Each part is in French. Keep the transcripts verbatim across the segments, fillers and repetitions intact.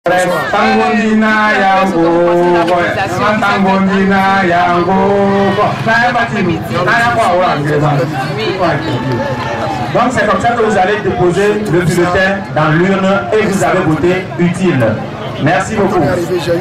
Tangondina yango, Tangondina yango, donc c'est comme ça que vous allez déposer le bulletin dans l'urne et vous avez voté utile. Merci beaucoup. Bien,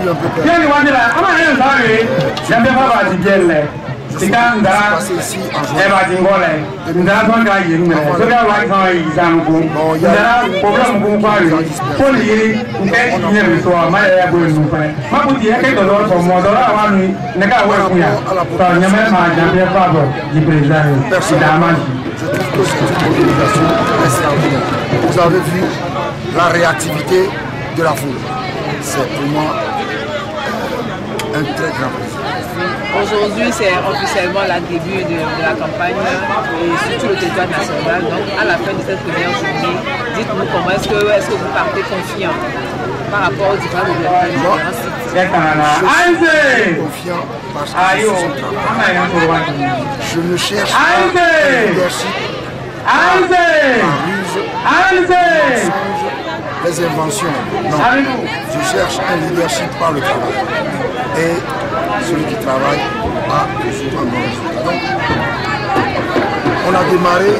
c'est quand on a Eva Dingole, on a un gars qui est là, on a un exemple, on a un problème pour moi, pour lui, on est une histoire, mais il y a beaucoup de nous. Ma petite, il y a quelque chose pour moi, dans la nuit, n'est qu'à voir pour moi. Par exemple, ma jambe Pablo, du président, c'est dommage. Je trouve que c'est une mobilisation extraordinaire. Vous avez vu la réactivité de la foule. C'est pour moi euh, un très grand plaisir. Aujourd'hui, c'est officiellement le début de, de la campagne et sur tout le territoire national. Donc, à la fin de cette première journée, dites-nous comment est-ce que, est-ce que vous partez confiant par rapport aux différents gouvernements des différents sites. Je suis confiant parce que je suis son travail. Je ne cherche pas un leadership par ruse, mensonge, les inventions. Non, je cherche un leadership par le travail. Et celui qui travaille a toujours un bon résultat. Donc, on a démarré,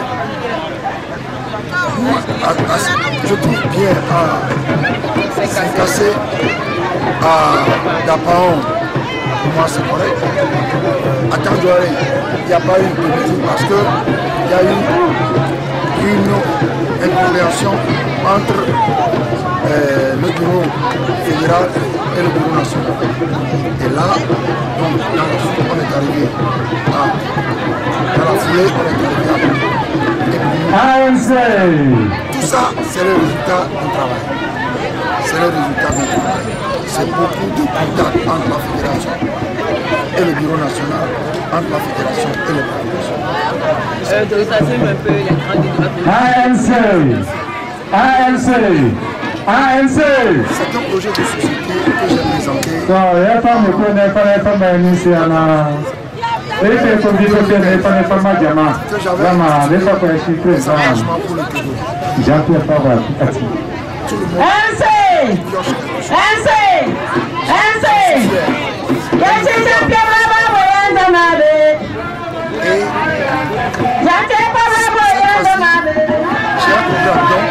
à, à, je trouve bien à Saint-Cassé, à Dapaon, pour moi c'est correct. À Kandouaré, il n'y a pas eu de politique parce qu'il y a eu une incompréhension entre euh, le bureau fédéral et le bureau national. Et là, donc, dans la suite, on est arrivé à, dans la foulée, on est arrivé à... Tout ça, c'est le résultat du travail. C'est le résultat du travail. C'est beaucoup de contacts entre la fédération et le bureau national, entre la fédération et le bureau national. Euh, de retracer un peu les grandes idées. A N C A N C A N C C'est un projet de société que j'ai présenté. Non, il n'y a pas de connaître, pas de connaître, ici, à la... Et c'est comme dit que c'est pas de format diamant. Vraiment, les fois que je suis présent. Jean-Pierre Favre, N C N C N C Qu'est-ce que Jean-Pierre Favre voyant dans ma vie? Jean-Pierre Favre voyant dans ma vie. J'ai un programme donc.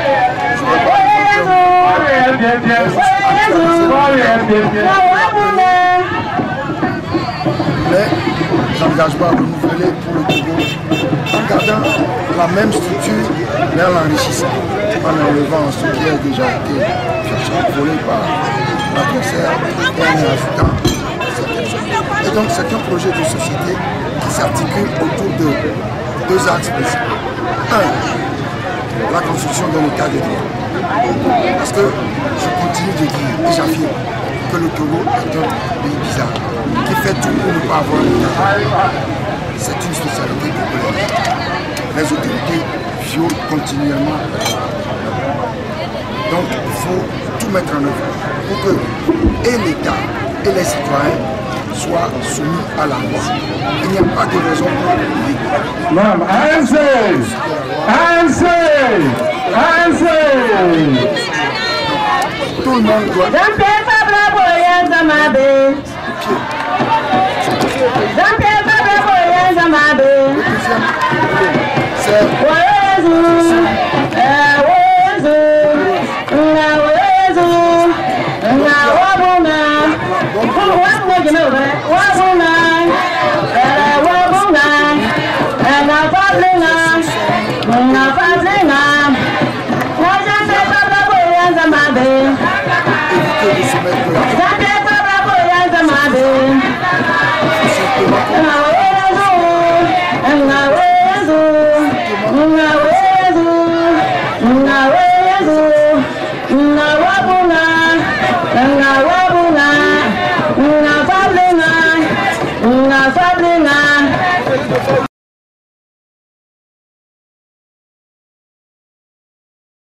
Mais l'engagement à renouveler pour le Togo en gardant la même structure mais en l'enrichissant, en enlevant ce qui a déjà été volé par l'adversaire et en ajoutant certaines choses. Et donc c'est un projet de société qui s'articule autour de deux axes principaux. Un, la construction d'un état de droit. Parce que je continue de dire et j'affirme que le Togo est un pays bizarre qui fait tout pour ne pas avoir l'état. C'est une spécialité populaire. Les autorités violent continuellement. Donc il faut tout mettre en œuvre pour que et l'État et les citoyens soient soumis à la loi. Il n'y a pas de raison pour l'oublier. Madame, A N C A N C A N C Tout le monde doit... Jean-Pierre Favre voyant dans ma vie. Jean-Pierre Favre voyant dans ma vie. C'est... Wabunga,